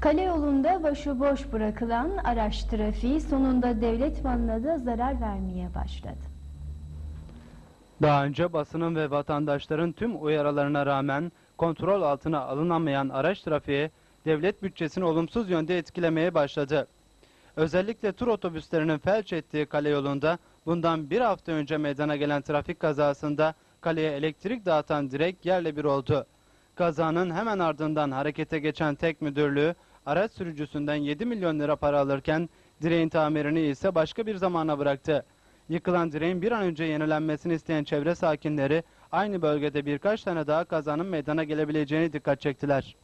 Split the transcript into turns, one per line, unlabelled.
Kale yolunda başıboş bırakılan araç trafiği sonunda devlet malına da zarar vermeye başladı.
Daha önce basının ve vatandaşların tüm uyarılarına rağmen kontrol altına alınamayan araç trafiği devlet bütçesini olumsuz yönde etkilemeye başladı. Özellikle tur otobüslerinin felç ettiği kale yolunda bundan bir hafta önce meydana gelen trafik kazasında kaleye elektrik dağıtan direk yerle bir oldu. Kazanın hemen ardından harekete geçen TEK müdürlüğü araç sürücüsünden 7 milyon lira para alırken direğin tamirini ise başka bir zamana bıraktı. Yıkılan direğin bir an önce yenilenmesini isteyen çevre sakinleri aynı bölgede birkaç tane daha kazanın meydana gelebileceğini dikkat çektiler.